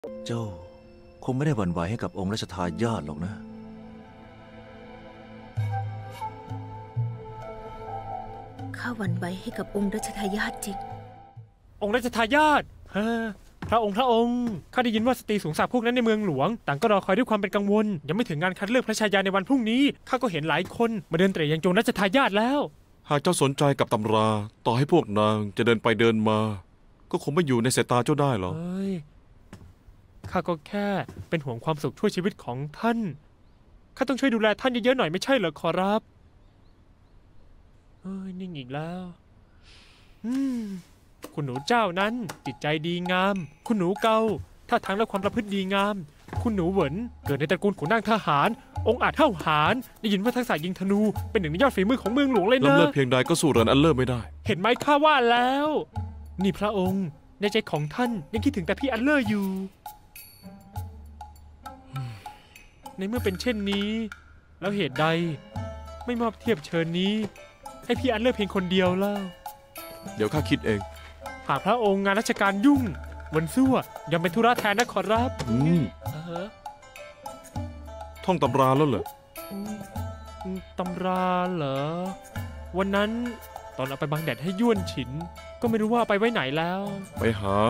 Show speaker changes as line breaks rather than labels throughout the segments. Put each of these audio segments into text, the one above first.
เจ้าคงไม่ได้หวั่นไหวให้กับองค์รัชทายาทหรอกนะ
ข้าหวั่นไหวให้กับองค์รัชทายาทจริง
องค์รัชทายาทพระองค์ข้าได้ยินว่าสตรีสูงศักดิ์พวกนั้นในเมืองหลวงต่างก็รอคอยด้วยความเป็นกังวลยังไม่ถึงงานคัดเลือกพระชายาในวันพรุ่งนี้ข้าก็เห็นหลายคนมาเดินเตร่ยังจงรัชทายาทแล้ว
หากเจ้าสนใจกับตำราต่อให้พวกนางจะเดินไปเดินมาก็คงไม่อยู่ในสายตาเจ้าได้หรอก
ข้าก็แค่เป็นห่วงความสุขชั่วชีวิตของท่านข้าต้องช่วยดูแลท่านเยอะๆหน่อยไม่ใช่เหรอขอรับนิ่งอีกแล้วคุณหนูเจ้านั้นจิตใจดีงามคุณหนูเกาท่าทางและความประพฤติดีงามคุณหนูเหวินเกิดในตระกูลขุนนางทหารองค์อาจเท่าหารได้ยินว่าทักษะยิงธนูเป็นหนึ่งในยอดฝีมือของเมืองหลวงเลยนะ
ล้ำเลิศเพียงใดก็สู้เรินอันเลิศไม่ได้
เห็นไหมข้าว่าแล้วนี่พระองค์ในใจของท่านยังคิดถึงแต่พี่อันเลอร์อยู่ในเมื่อเป็นเช่นนี้แล้วเหตุใดไม่มอบเทียบเชิญนี้ให้พี่อันเลอร์เพียงคนเดียวเล่า
เดี๋ยวข้าคิดเอง
หากพระองค์งานราชการยุ่งวันซั่วยังเป็นธุระแทนนะขอรับ
ท่องตำราแล้วเหรอ
ตำราเหรอวันนั้นตอนเอาไปบังแดดให้ย่วนฉินก็ไม่รู้ว่าไปไว้ไหนแล้ว
ไปหา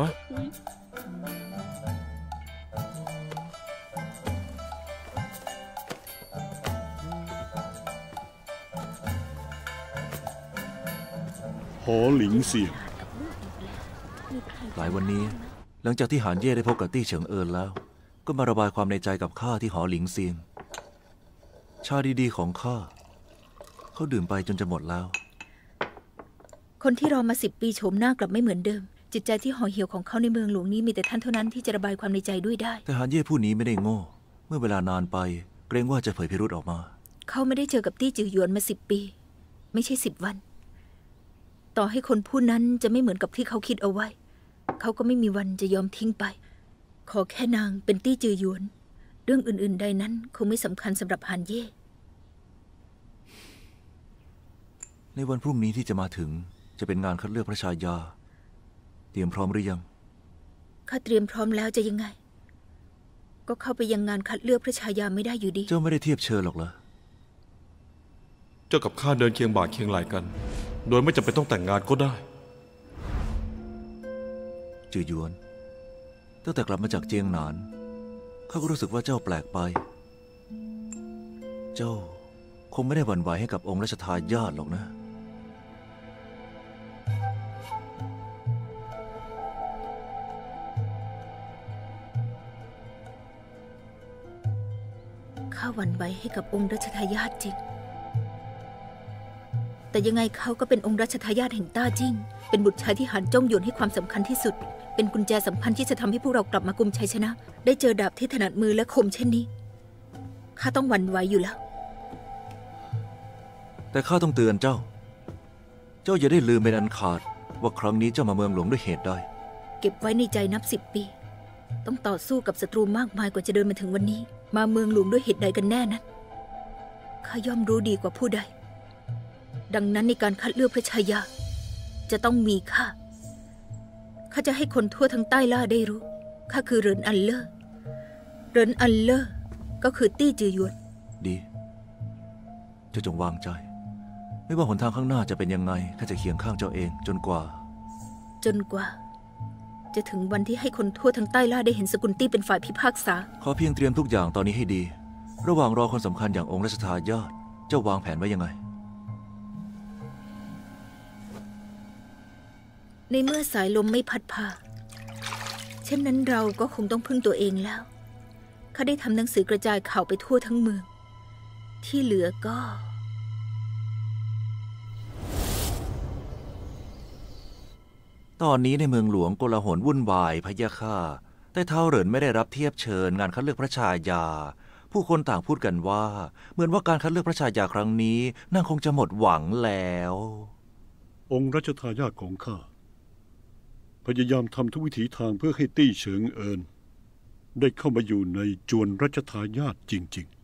หอหลิงเสี่ยง
หลายวันนี้หลังจากที่หานเย่ได้พบกับตี้เฉิงเอินแล้วก็มาระบายความในใจกับข้าที่หอหลิงเซียงชาดีๆของข้าเขาดื่มไปจนจะหมดแล้ว
คนที่รอมา10 ปีโฉมหน้ากลับไม่เหมือนเดิมจิตใจที่ห่อเหี่ยวของเขาในเมืองหลวงนี้มีแต่ท่านเท่านั้นที่จะระบายความในใจด้วยได้
แต่หานเย่ผู้นี้ไม่ได้โง่เมื่อเวลานานไปเกรงว่าจะเผยพิรุธออกมา
เขาไม่ได้เจอกับตี้จือหยวนมา10 ปีไม่ใช่10 วันต่อให้คนผู้นั้นจะไม่เหมือนกับที่เขาคิดเอาไว้เขาก็ไม่มีวันจะยอมทิ้งไปขอแค่นางเป็นตี้จือหยวนเรื่องอื่นๆใดนั้นคงไม่สำคัญสำหรับหานเย่
ในวันพรุ่งนี้ที่จะมาถึงจะเป็นงานคัดเลือกพระชายาเตรียมพร้อมหรือยัง
ข้าเตรียมพร้อมแล้วจะยังไงก็เข้าไปยังงานคัดเลือกพระชายาไม่ได้อยู่ดี
เจ้าไม่ได้เทียบเชิญหรอกเหรอ
เจ้ากับข้าเดินเคียงบ่าเคียงไหล่กันโดยไม่จำเป็นต้องแต่งงานก็ได้
จือหยวนตั้งแต่กลับมาจากเจียงหนานข้าก็รู้สึกว่าเจ้าแปลกไปเจ้าคงไม่ได้หวั่นไหวให้กับองค์รัชทายาทหรอกนะ
ข้าหวั่นไหวให้กับองค์รัชทายาทจริงแต่ยังไงเขาก็เป็นองค์รัชทายาทแห่งต้าจิ้งเป็นบุตรชายที่หานจ้องโยนให้ความสำคัญที่สุดเป็นกุญแจสำคัญที่จะทำให้พวกเรากลับมากุมชัยชนะได้เจอดาบที่ถนัดมือและคมเช่นนี้ข้าต้องหวั่นไหวอยู่แล้ว
แต่ข้าต้องเตือนเจ้าอย่าได้ลืมเป็นอันขาดว่าครั้งนี้เจ้ามาเมืองหลวงด้วยเหตุใด
เก็บไว้ในใจนับ10 ปีต้องต่อสู้กับศัตรูมากมายกว่าจะเดินมาถึงวันนี้มาเมืองหลวงด้วยเหตุใดกันแน่นั้นข้าย่อมรู้ดีกว่าผู้ใดดังนั้นในการคัดเลือกพระชายาจะต้องมีข้าจะให้คนทั่วทั้งใต้ล่าได้รู้ข้าคือเหรินอันเลอก็คือตี้จือหยวน
ดีเจ้าจงวางใจไม่ว่าหนทางข้างหน้าจะเป็นยังไงข้าจะเคียงข้างเจ้าเองจนกว่า
จะถึงวันที่ให้คนทั่วทั้งใต้ล่าได้เห็นสกุลตี้เป็นฝ่ายพิพากษา
ขอเพียงเตรียมทุกอย่างตอนนี้ให้ดีระหว่างรอคนสำคัญอย่างองค์รัชทายาทเจ้าวางแผนไว้ยังไง
ในเมื่อสายลมไม่พัดพาเช่นนั้นเราก็คงต้องพึ่งตัวเองแล้วข้าได้ทำหนังสือกระจายข่าวไปทั่วทั้งเมืองที่เหลือก็
ตอนนี้ในเมืองหลวงโกลาหลวุ่นวายพะยะค่ะแต่เท้าเหรินไม่ได้รับเทียบเชิญงานคัดเลือกพระชายาผู้คนต่างพูดกันว่าเหมือนว่าการคัดเลือกพระชายาครั้งนี้นางคงจะหมดหวังแล้ว
องค์รัชทายาทของข้าพยายามทำทุกวิถีทางเพื่อให้ตี้เฉิงเอินได้เข้ามาอยู่ในจวนรัชทายาทจริงๆ